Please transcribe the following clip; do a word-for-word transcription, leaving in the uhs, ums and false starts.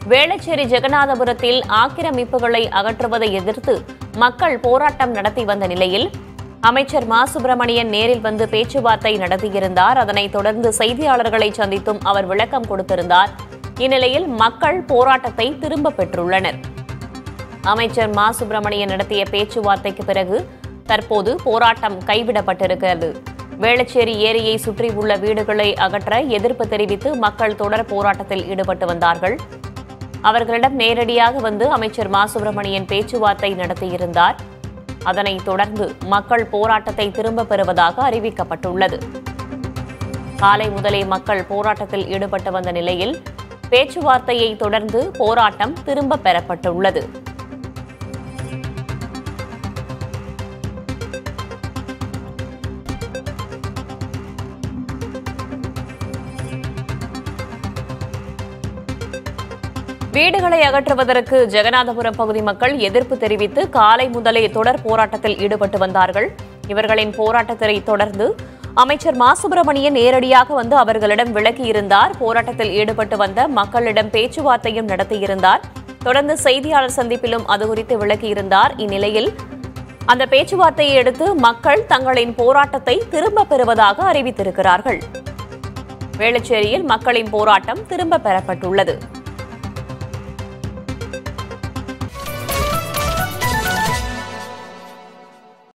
வேளச்சேரி ஜெகநாதபுரத்தில் ஆக்கிரமிப்புகளை அகற்றுவதை எதிர்த்து மக்கள் போராட்டம் நடத்தி வந்த நிலையில் அமைச்சர் மா சுப்பிரமணியன் நேரில் வந்து பேச்சுவார்த்தை நடத்தியிருந்தார். அதனைத் தொடர்ந்து செய்தியாளர்களை சந்தித்தும் அவர் விளக்கம் கொடுத்திருந்தார். இந்நிலையில் மக்கள் போராட்டத்தை திரும்ப பெற்றுள்ளனர். அமைச்சர் மா சுப்பிரமணியன் நடத்திய பேச்சுவார்த்தைக்கு பிறகு தற்போது போராட்டம் கைவிடப்பட்டிருக்கிறது. வேளச்சேரி ஏரியை சுற்றியுள்ள வீடுகளை அகற்ற எதிர்ப்பு தெரிவித்து மக்கள் தொடர் போராட்டத்தில் ஈடுபட்டு வந்தார்கள். அவர்களிடம் நேரடியாக வந்து அமைச்சர் மா சுப்பிரமணியன் பேச்சுவார்த்தை நடத்தியிருந்தார். அதனைத் தொடர்ந்து மக்கள் போராட்டத்தை திரும்பப் பெறுவதாக அறிவிக்கப்பட்டுள்ளது. காலை முதலே மக்கள் போராட்டத்தில் ஈடுபட்டு வந்த நிலையில் பேச்சுவார்த்தையை தொடர்ந்து போராட்டம் திரும்பப் பெறப்பட்டுள்ளது. வீடுகளை அகற்றுவதற்கு ஜெகநாதபுரம் பகுதி மக்கள் எதிர்ப்பு தெரிவித்து காலை முதலே தொடர் போராட்டத்தில் ஈடுபட்டு வந்தார்கள். இவர்களின் போராட்டத்தை தொடர்ந்து அமைச்சர் மா சுப்பிரமணியன் நேரடியாக வந்து அவர்களிடம் விளக்கியிருந்தார். போராட்டத்தில் ஈடுபட்டு வந்த மக்களிடம் பேச்சுவார்த்தையும் நடத்தியிருந்தார். தொடர்ந்து செய்தியாளர் சந்திப்பிலும் அது குறித்து விளக்கியிருந்தார். இந்நிலையில் அந்த பேச்சுவார்த்தையை அடுத்து மக்கள் தங்களின் போராட்டத்தை திரும்பப் பெறுவதாக அறிவித்திருக்கிறார்கள். வேளச்சேரியில் மக்களின் போராட்டம் திரும்பப் பெறப்பட்டுள்ளது.